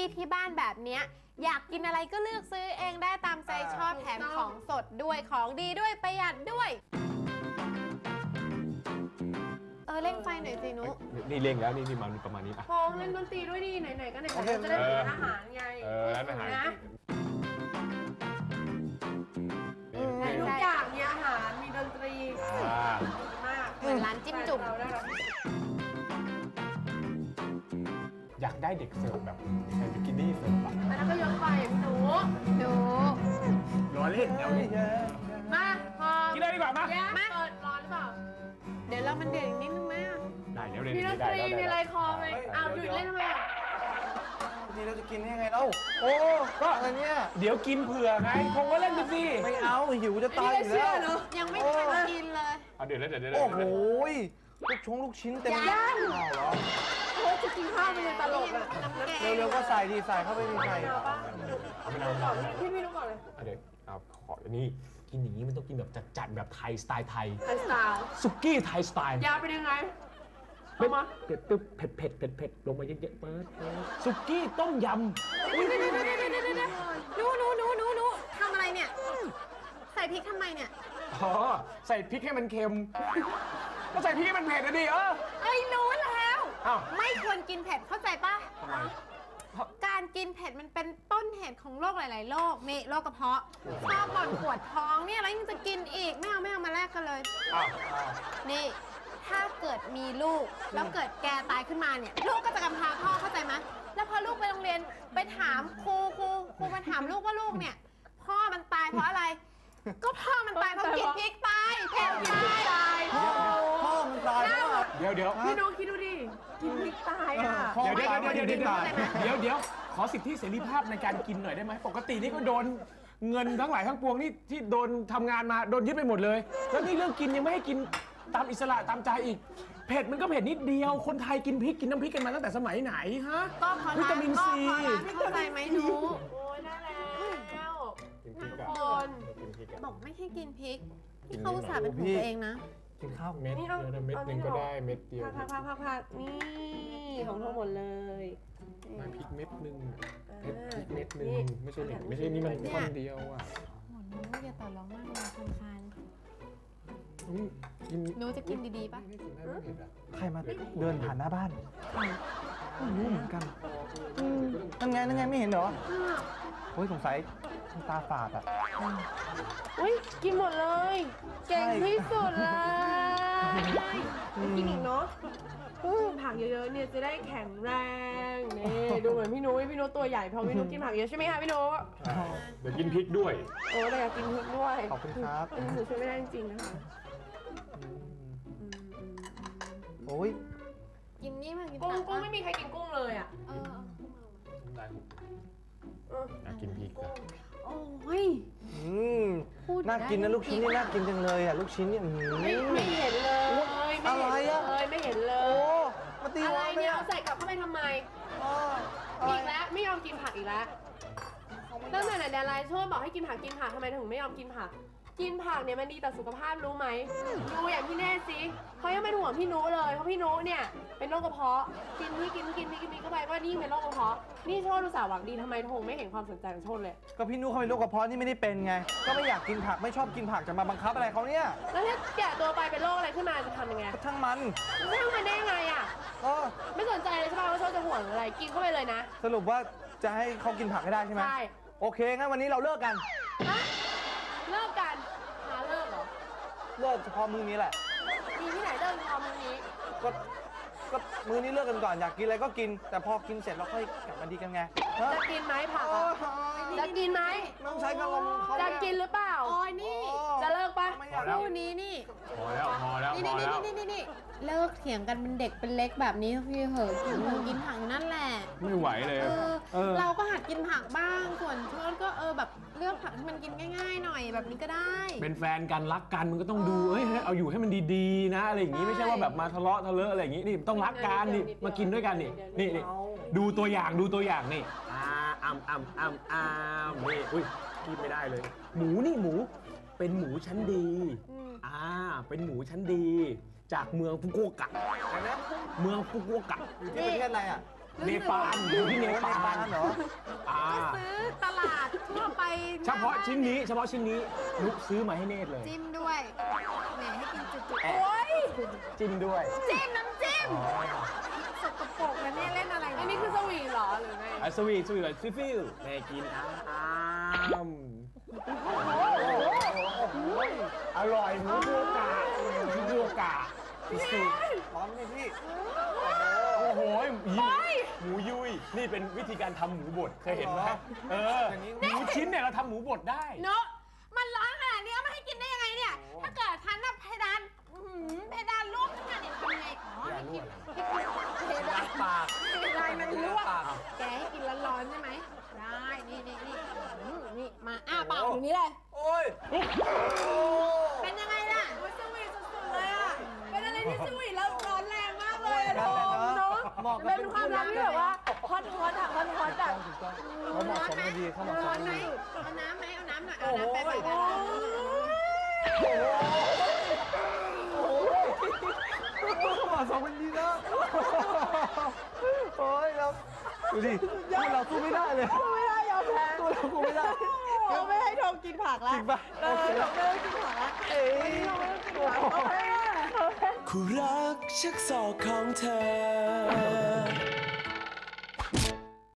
ที่บ้านแบบเนี้ยอยากกินอะไรก็เลือกซื้อเองได้ตามใจชอบแถมของสดด้วยของดีด้วยประหยัดด้วยเร่งไฟหน่อยสินุนี่เร่งแล้วนี่มันประมาณนี้ป่ะพงเล่นดนตรีด้วยดีไหนๆก็ไหนๆจะได้กินอาหารไงร้านอาหารนะทุกอย่างมีอาหารมีดนตรีมากเหมือนร้านจิ้มจุ่มอยากได้เด็กเสิร์ฟแบบใส่บิกินี่เสิร์ฟอ่ะอันนั้นก็ยกไปพี่หนูรอเล่นเดี๋ยวนี้มาพอกินได้ดีกว่ามาเปิดร้อนหรือเปล่าเดี๋ยวเรามันเดือดนิดนึงไหมได้เดี๋ยวเรียนมีดนตรีมีอะไรคอไหมหยุดเล่นทำไมนี่เราจะกินยังไงเล่าโอ้ก็อะไรเนี่ยเดี๋ยวกินเผื่อไงคงก็เล่นไปสิไม่เอาหิวจะตายอยู่แล้วยังไม่ทันกินเลยเอาเดี๋ยวโอ้โหลูกชิ้นเต็มย่างเหรอโอ้จะกินข้าวไปเลยตลกเลยเร็วๆก็ใส่ดีใส่เข้าไปดีใส่พี่ไม่รู้ก่อนเลยเดี๋ยวเอาขอนี่กินอย่างนี้มันต้องกินแบบจัดๆแบบไทยสไตล์ไทยสไตล์สุกี้ไทยสไตล์ยาเป็นยังไงเผ็ดลงมาเยอะๆเปิดสุกี้ต้มยำหนูทำอะไรเนี่ยใส่พริกทำไมเนี่ยใส่พริกให้มันเค็มก็ใส่พริกให้มันเผ็ดนะดิรู้แล้วไม่ควรกินเผ็ดเข้าใจป่ะการกินเผ็ดมันเป็นต้นเหตุของโรคหลายๆโรคนี่โรคกระเพาะชอบบ่นปวดท้องเนี่ยแล้วยังจะกินอีกไม่เอามาแลกกันเลยนี่ถ้าเกิดมีลูกแล้วเกิดแกตายขึ้นมาเนี่ยลูกก็จะกำพร้าพ่อเข้าใจไหมแล้วพอลูกไปโรงเรียนไปถามครูมาถามลูกว่าลูกเนี่ยพ่อมันตายเพราะอะไรก็พ่อมันตายเพราะกินพริกตายเผ็ดตายพ่อมันตายเดี๋ยวพี่น้องคิดดูดิกินพริกตายเดี๋ยวขอสิทธิเสรีภาพในการกินหน่อยได้ไหมปกตินี่ก็โดนเงินทั้งหลายทั้งปวงนี่ที่โดนทำงานมาโดนยึดไปหมดเลยแล้วนี่เรื่องกินยังไม่ให้กินตามอิสระตามใจอีกเผ็ดมันก็เผ็ดนิดเดียวคนไทยกินพริกกินน้ำพริกกันมาตั้งแต่สมัยไหนฮะวิตามินซีเข้าใจไหมหนูโอ้ยน่าแล้วบอกไม่ให้กินพริกที่เขาอุตส่าห์เป็นของตัวเองนะกินข้าวเม็ดเม็ดนึงก็ได้เม็ดเดียวผักนี่ของทั้งหมดเลยมาพริกเม็ดนึงพริกเม็ดนึงไม่ใช่นี่มันท่อนเดียวอ่ะหนูอย่าต่อร้องมากเลยคันหนูจะกินดีๆป่ะใครมาเดินผ่านหน้าบ้านไม่รู้เหมือนกันนั่นไงไม่เห็นเหรอโอ้ยสงสัยตาฝาดอ่ะอุ้ยกินหมดเลยเก่งที่สุดเลยกินอีกเนาะผักเยอะๆเนี่ยจะได้แข็งแรงนี่ดูเหมือนพี่นุ้ยตัวใหญ่เพราะพี่นุ้ยกินผักเยอะใช่ไหมคะพี่นุ้ยเดี๋ยวกินพริกด้วยแต่อยากกินพริกด้วยขอบคุณครับหนูช่วยไม่ได้จริงๆนะคะโอ้ยกินนี่มากินกุ้งไม่มีใครกินกุ้งเลยอ่ะอยากกินพริกอ่ะโอ้ยน่ากินนะลูกชิ้นนี่น่ากินจังเลยอ่ะลูกชิ้นนี่ไม่เห็นเลยอะไรอ่ะไม่เห็นเลยโอ้มาตีอะไรเนี่ยเอาใส่กลับเข้าไปทำไมอีกแล้วไม่ยอมกินผักอีกแล้วตั้งแต่ไหนแต่ไรชอบบอกให้กินผักทำไมถึงไม่ยอมกินผักเนี่ยมันดีต่อสุขภาพรู้ไหมดูอย่างพี่แน่สิเขายังเป็นห่วงพี่นุเลยเพราะพี่นุเนี่ยเป็นโรคกระเพาะกินเข้าไปก็นี่เป็นโรคกระเพาะนี่โชติอุตส่าห์หวังดีทำไมทงไม่เห็นความสนใจของโชติเลยก็พี่นุเขาเป็นโรคกระเพาะนี่ไม่ได้เป็นไงก็ไม่อยากกินผักไม่ชอบกินผักจะมาบังคับอะไรเขาเนี่ยแล้วถ้าแก่ตัวไปเป็นโรคอะไรขึ้นมาจะทำยังไงช่างมันได้ไงอ่ะไม่สนใจเลยใช่ไหมว่าโชติจะห่วงอะไรกินเข้าไปเลยนะสรุปว่าจะให้เขากินผักให้ได้ใช่ไหมใช่โอเคงั้นวันนี้เราเลิกกันเลิกกันเลิกเหรอเลิกเฉพาะมื้อนี้แหละมีที่ไหนเลิกเฉพาะมื้อนี้ก็มื้อนี้เลิกกันก่อนอยากกินอะไรก็กินแต่พอกินเสร็จเราค่อยกลับมาดีกันไงจะกินไหมผักจะกินไหมต้องใช้กระลมเขาจะกินหรือเปล่าโอ้ยนี่จะเลิกปะคู่นี้นี่พอแล้วนี่เลิกเถียงกันเป็นเด็กเป็นเล็กแบบนี้พี่เหอะกินผักนั่นแหละไม่ไหวเลยเราก็หัดกินผักบ้างส่วนช่วงก็แบบเลือกผักที่มันกินง่ายๆหน่อยแบบนี้ก็ได้เป็นแฟนกันรักกันมันก็ต้องดูเอาอยู่ให้มันดีๆนะอะไรอย่างนี้ไม่ใช่ว่าแบบมาทะเลาะอะไรอย่างนี้นี่ต้องรักกันนี่มากินด้วยกันนี่ดูตัวอย่างนี่นี่อุ้ยกินไม่ได้เลยหมูเป็นหมูชั้นดีเป็นหมูชั้นดีจากเมืองฟุกุโอกะเมืองฟุกุโอกะที่ประเทศอะไรอ่ะเนปาลอยู่ที่เนปาลเหรอก็ซื้อตลาดทั่วไปเฉพาะชิ้นนี้นุกซื้อมาให้เนตรเลยจิ้มด้วยแหมให้กินจุดๆโอ้ยจิ้มด้วยจิ้มน้ำจิ้มสกปรกนะเนี่ยเล่นอะไรอันนี้คือสวีทเหรอหรือไงสวีทแบบฟิลแม่กินอร่อยหมูโบกะสุดร้อนไหมพี่โอ้โหหมูยุยนี่เป็นวิธีการทำหมูบดเคยเห็นไหมหมูชิ้นเนี่ยเราทำหมูบดได้เนาะมันร้อนขนาดนี้เอามาให้กินได้ยังไงเนี่ย ถ้าเกิดทันน่ะเพดานลวกขนาดนี้ทำไงเพดานปากเพดานมันลวกแกให้กินร้อนๆใช่ไหมได้นี่มาปากอยู่นี่เลยโอ้ยเป็นยังไงล่ะสวีทสุดๆเลยอ่ะเป็นอะไรที่สวีทแล้วร้อนแรงมากเลยอะโดมเนาะเป็นความรักที่แบบว่าฮอตอ่ะฮอตอ่ะเขาเหมาะสมกันดีเขาเหมาะสมร้อนกันไหมดีเอาน้ำไหมเอาน้ำหน่อยเอาน้ำไปเหมาะสมกันดีนะโอ้ยเราดูดิเราสู้ไม่ได้เลยไม่ได้ยอมแพ้ตัวเราสู้ไม่ได้เราไม่ให้โดมกินผักแล้วจริงปะเราไม่ให้กินผักแล้วเอ้ยคู่รักชักศอกของเธอ